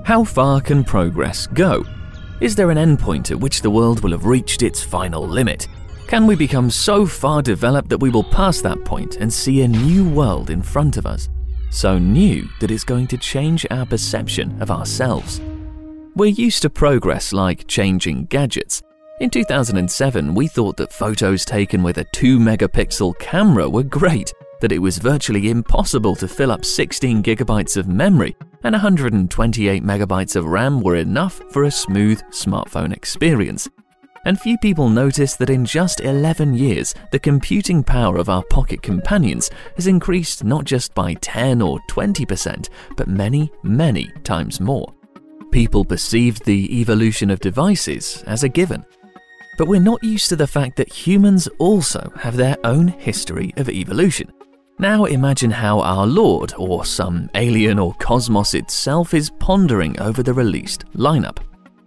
How far can progress go? Is there an endpoint at which the world will have reached its final limit? Can we become so far developed that we will pass that point and see a new world in front of us? So new that it's going to change our perception of ourselves. We're used to progress like changing gadgets. In 2007, we thought that photos taken with a 2-megapixel camera were great, that it was virtually impossible to fill up 16 gigabytes of memory, and 128 megabytes of RAM were enough for a smooth smartphone experience. And few people noticed that in just 11 years, the computing power of our pocket companions has increased not just by 10 or 20%, but many, many times more. People perceived the evolution of devices as a given. But we're not used to the fact that humans also have their own history of evolution. Now imagine how our Lord, or some alien or cosmos itself, is pondering over the released lineup.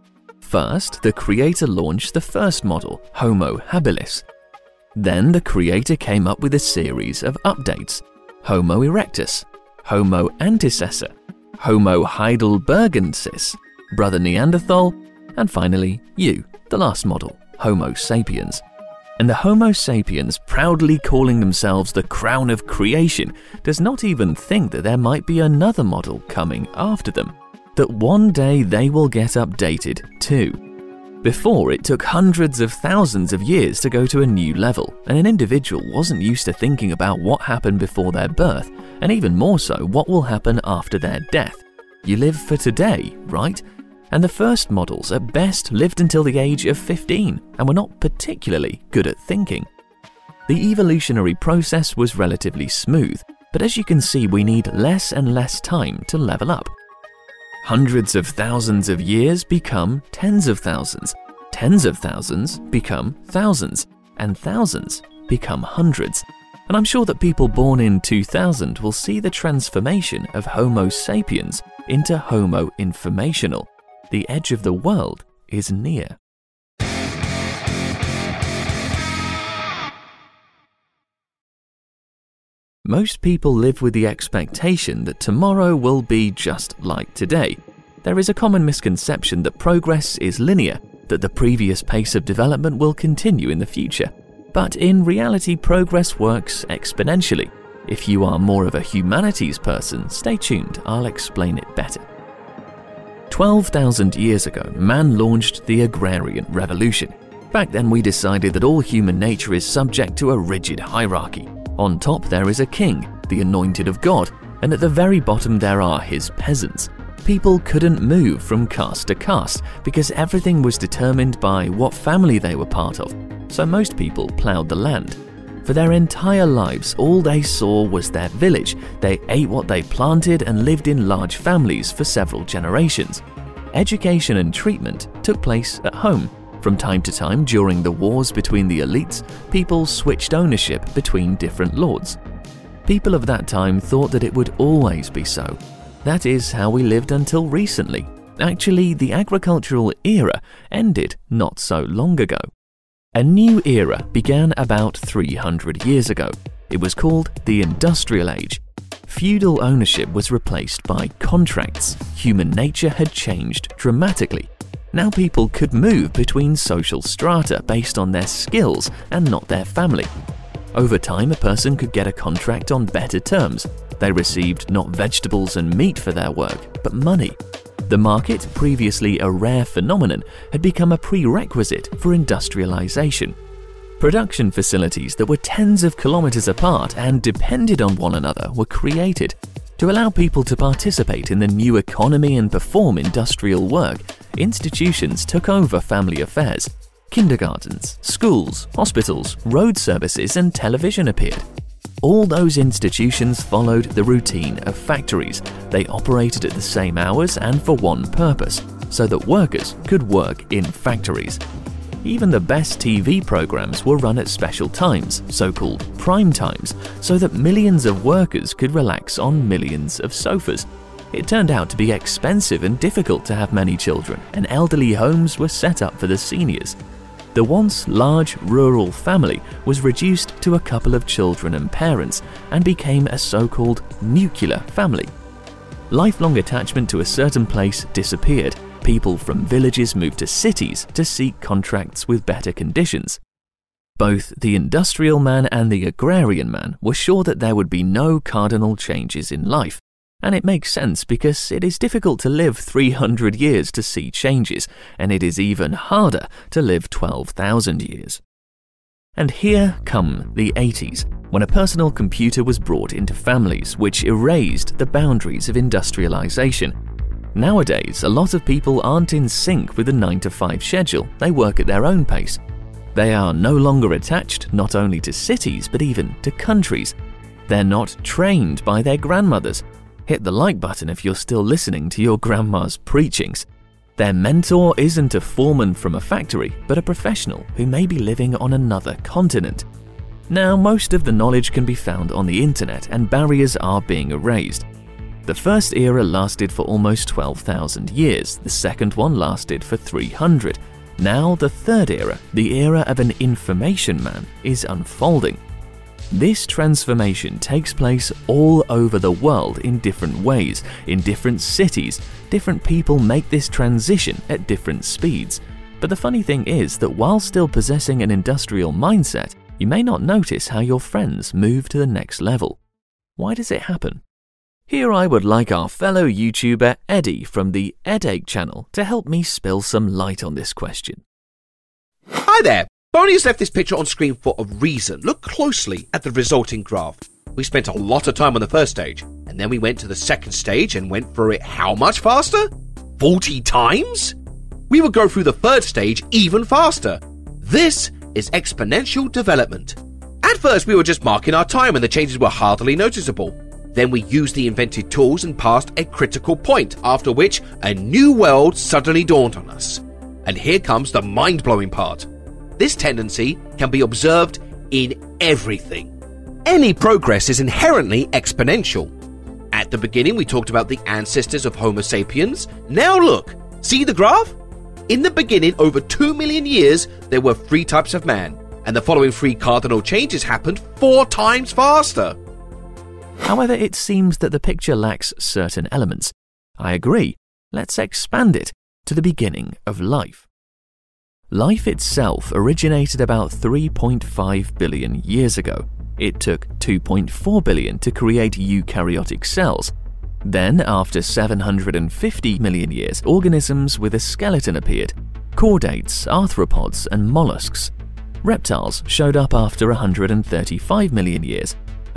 First, the creator launched the first model, Homo habilis. Then the creator came up with a series of updates, Homo erectus, Homo antecessor, Homo heidelbergensis, Brother Neanderthal, and finally you, the last model, Homo sapiens. And the Homo sapiens, proudly calling themselves the crown of creation, does not even think that there might be another model coming after them, that one day they will get updated too. Before, it took hundreds of thousands of years to go to a new level, and an individual wasn't used to thinking about what happened before their birth, and even more so, what will happen after their death. You live for today, right? And the first models at best lived until the age of 15 and were not particularly good at thinking. The evolutionary process was relatively smooth, but as you can see, we need less and less time to level up. Hundreds of thousands of years become tens of thousands become thousands, and thousands become hundreds. And I'm sure that people born in 2000 will see the transformation of Homo sapiens into Homo informational. The edge of the world is near. Most people live with the expectation that tomorrow will be just like today. There is a common misconception that progress is linear, that the previous pace of development will continue in the future. But in reality, progress works exponentially. If you are more of a humanities person, stay tuned, I'll explain it better. 12,000 years ago, man launched the agrarian revolution. Back then, we decided that all human nature is subject to a rigid hierarchy. On top there is a king, the anointed of God, and at the very bottom there are his peasants. People couldn't move from caste to caste because everything was determined by what family they were part of, so most people ploughed the land. For their entire lives, all they saw was their village. They ate what they planted and lived in large families for several generations. Education and treatment took place at home. From time to time, during the wars between the elites, people switched ownership between different lords. People of that time thought that it would always be so. That is how we lived until recently. Actually, the agricultural era ended not so long ago. A new era began about 300 years ago. It was called the Industrial Age. Feudal ownership was replaced by contracts. Human nature had changed dramatically. Now people could move between social strata based on their skills and not their family. Over time, a person could get a contract on better terms. They received not vegetables and meat for their work, but money. The market, previously a rare phenomenon, had become a prerequisite for industrialization. Production facilities that were tens of kilometers apart and depended on one another were created. To allow people to participate in the new economy and perform industrial work, institutions took over family affairs. Kindergartens, schools, hospitals, road services, and television appeared. All those institutions followed the routine of factories. They operated at the same hours and for one purpose, so that workers could work in factories. Even the best TV programs were run at special times, so-called prime times, so that millions of workers could relax on millions of sofas. It turned out to be expensive and difficult to have many children, and elderly homes were set up for the seniors. The once large rural family was reduced to a couple of children and parents and became a so-called nuclear family. Lifelong attachment to a certain place disappeared. People from villages moved to cities to seek contracts with better conditions. Both the industrial man and the agrarian man were sure that there would be no cardinal changes in life. And it makes sense because it is difficult to live 300 years to see changes, and it is even harder to live 12,000 years. And here come the 80s, when a personal computer was brought into families, which erased the boundaries of industrialization. Nowadays, a lot of people aren't in sync with the 9-to-5 schedule. They work at their own pace. They are no longer attached not only to cities, but even to countries. They're not trained by their grandmothers. Hit the like button if you're still listening to your grandma's preachings. Their mentor isn't a foreman from a factory, but a professional who may be living on another continent. Now, most of the knowledge can be found on the internet and barriers are being erased. The first era lasted for almost 12,000 years, the second one lasted for 300. Now the third era, the era of an information man, is unfolding. This transformation takes place all over the world in different ways, in different cities. Different people make this transition at different speeds. But the funny thing is that while still possessing an industrial mindset, you may not notice how your friends move to the next level. Why does it happen? Here I would like our fellow YouTuber Eddie from the Eddache channel to help me spill some light on this question. Hi there! Bonnie has left this picture on screen for a reason. Look closely at the resulting graph. We spent a lot of time on the first stage, and then we went to the second stage and went through it how much faster? 40 times? We would go through the third stage even faster. This is exponential development. At first we were just marking our time and the changes were hardly noticeable. Then we used the invented tools and passed a critical point, after which a new world suddenly dawned on us. And here comes the mind-blowing part. This tendency can be observed in everything. Any progress is inherently exponential. At the beginning we talked about the ancestors of Homo sapiens. Now look, see the graph? In the beginning, over 2 million years, there were 3 types of man, and the following 3 cardinal changes happened 4 times faster. However, it seems that the picture lacks certain elements. I agree. Let's expand it to the beginning of life. Life itself originated about 3.5 billion years ago. It took 2.4 billion to create eukaryotic cells. Then, after 750 million years, organisms with a skeleton appeared. Chordates, arthropods, and mollusks. Reptiles showed up after 135 million years.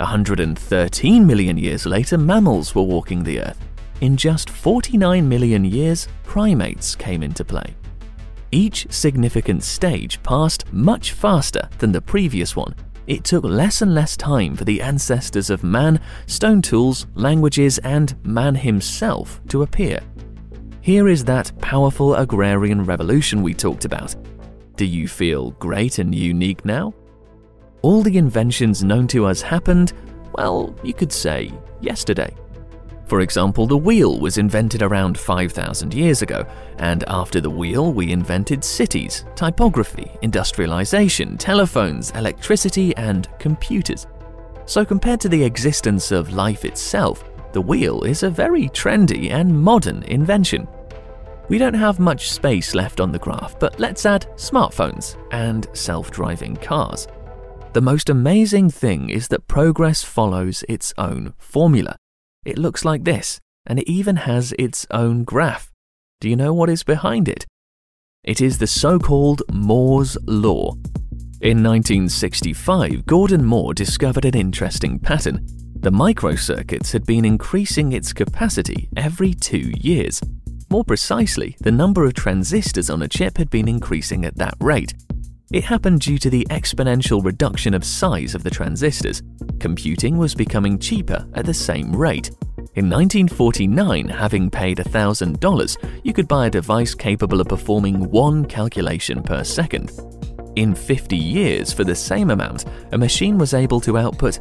113 million years later, mammals were walking the earth. In just 49 million years, primates came into play. Each significant stage passed much faster than the previous one. It took less and less time for the ancestors of man, stone tools, languages, and man himself to appear. Here is that powerful agrarian revolution we talked about. Do you feel great and unique now? All the inventions known to us happened, well, you could say, yesterday. For example, the wheel was invented around 5,000 years ago, and after the wheel we invented cities, typography, industrialization, telephones, electricity, and computers. So compared to the existence of life itself, the wheel is a very trendy and modern invention. We don't have much space left on the graph, but let's add smartphones and self-driving cars. The most amazing thing is that progress follows its own formula. It looks like this, and it even has its own graph. Do you know what is behind it? It is the so-called Moore's Law. In 1965, Gordon Moore discovered an interesting pattern. The microcircuits had been increasing its capacity every 2 years. More precisely, the number of transistors on a chip had been increasing at that rate. It happened due to the exponential reduction of size of the transistors. Computing was becoming cheaper at the same rate. In 1949, having paid $1,000, you could buy a device capable of performing 1 calculation per second. In 50 years, for the same amount, a machine was able to output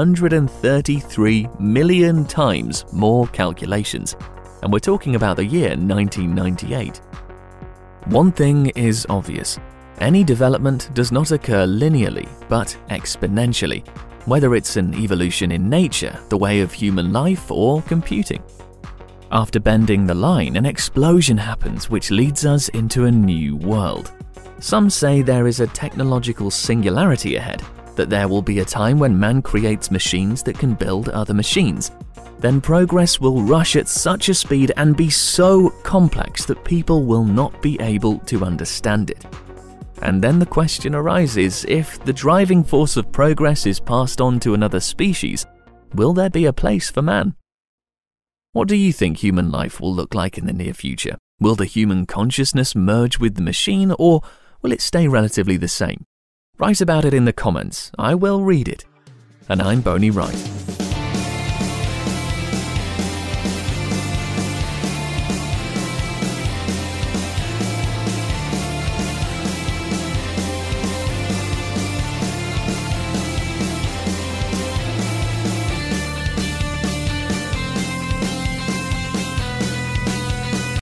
133 million times more calculations. And we're talking about the year 1998. One thing is obvious. Any development does not occur linearly, but exponentially, whether it's an evolution in nature, the way of human life, or computing. After bending the line, an explosion happens which leads us into a new world. Some say there is a technological singularity ahead, that there will be a time when man creates machines that can build other machines. Then progress will rush at such a speed and be so complex that people will not be able to understand it. And then the question arises, if the driving force of progress is passed on to another species, will there be a place for man? What do you think human life will look like in the near future? Will the human consciousness merge with the machine, or will it stay relatively the same? Write about it in the comments. I will read it. And I'm bonyright.